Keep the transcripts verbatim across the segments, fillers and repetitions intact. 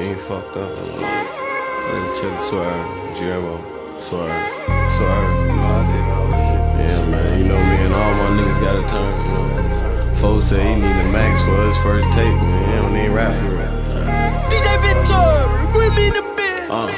ain't fucked up. Let's chill, swerve, Herbo, swerve, swerve. Yeah, man, you know me and all my niggas got a turn. You know, folks say he need a max for his first tape, man. He don't need rap for it. D J Victoriouz, bring me the bed. Uh.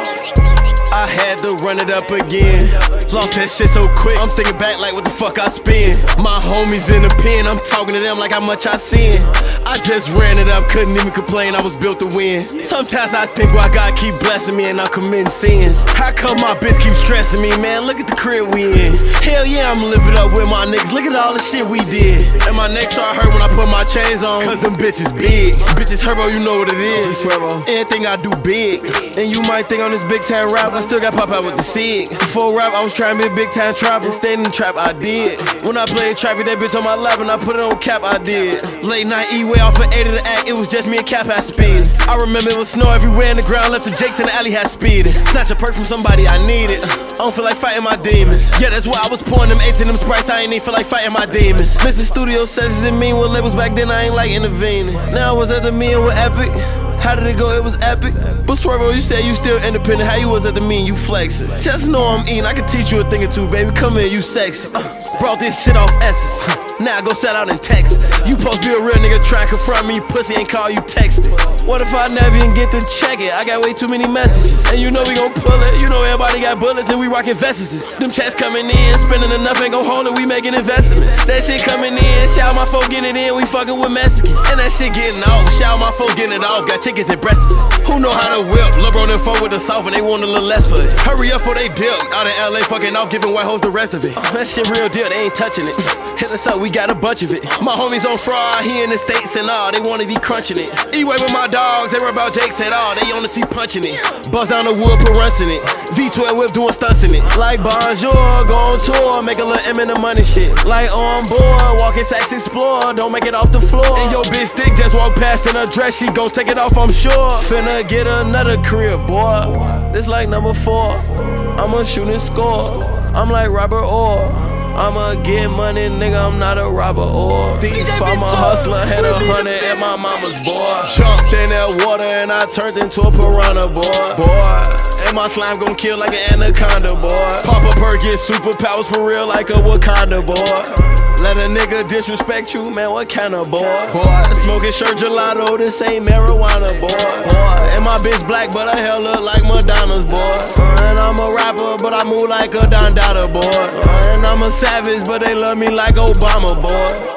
I had to run it up again. Lost that shit so quick, I'm thinking back like what the fuck I spend. My homies in the pen, I'm talking to them like how much I sin. I just ran it up, couldn't even complain, I was built to win. Sometimes I think why God keep blessing me and I'm committing sins. How come my bitch keep stressing me, man? Look at the crib we in. Hell yeah, I'm living up with my niggas, look at all the shit we did. And my neck start hurt when I put my chains on, cause them bitches big. Bitches Herbo, you know what it is. Anything I do big. And you might think on this big time rap, I still got pop out with the cig. Before rap, I was trying to be a big time trapper. Staying in the trap, I did. When I played trap, that bitch on my lap and I put it on cap, I did. Late night E-way off of eight of the act, it was just me and Cap had speed. I remember it was snow everywhere in the ground, left the Jakes in the alley had speed. Snatch a perk from somebody I needed. I don't feel like fighting my demons. Yeah, that's why I was pouring them eights and them sprites, I ain't even feel like fighting my demons. Mister Studio sessions and mean with labels back then, I ain't like intervening. Now I was at the meeting with Epic. How did it go? It was epic. But Swervo, you said you still independent. How you was at the meeting? You flexing. Just know I'm eating. I can teach you a thing or two, baby. Come here, you sexy. Uh, brought this shit off Essence. Now I go sell out in Texas. You supposed to be a real nigga trying to confront me. Pussy ain't call you texting. What if I never even get to check it? I got way too many messages. And you know we gon' pull it. You know everybody got bullets and we rockin' vests. Them checks coming in, spending enough ain't gon' hold it. We making investments. That shit coming in, shout my folks getting it in. We fucking with Mexicans. And that shit getting off. Shout my folks getting it off. Got chickens and breasts. Who know how to whip? LeBron and four with the south and they want a little less for it. Hurry up for they dip. Out in L A fucking off, giving white hoes the rest of it. Uh, that shit real deal, they ain't touching it. Hit us up, we got a bunch of it. My homies on fraud, he in the States and all. They wanna be crunching it. E-way with my dogs, they were about Jakes at all. They on the see punching it. Bust down the wood, put runs in it. V twelve whip doing stunts in it. Like bonjour, go on tour, make a little M in the money shit. Like on board, walking sacks explore, don't make it off the floor. And your bitch thick just walk past in her dress, she gon' take it off, I'm sure. Finna get another career, boy. This like number four. I'ma shoot and score. I'm like Robert Orr. I'ma get money, nigga, I'm not a robber or thief. I'm a hustler, had a hundred at my mama's boy. Jumped in that water and I turned into a piranha, boy. Boy, and my slime gon' kill like an anaconda, boy. Pop a perk, get superpowers for real like a Wakanda, boy. Let a nigga disrespect you, man, what kind of boy? Boy, smoking shirt gelato, this ain't marijuana, boy. Boy, and my bitch black, but her hair look like Madonna's, boy. And I'm a rapper, but I move like a Don Dada, boy. And I'm a savage, but they love me like Obama, boy.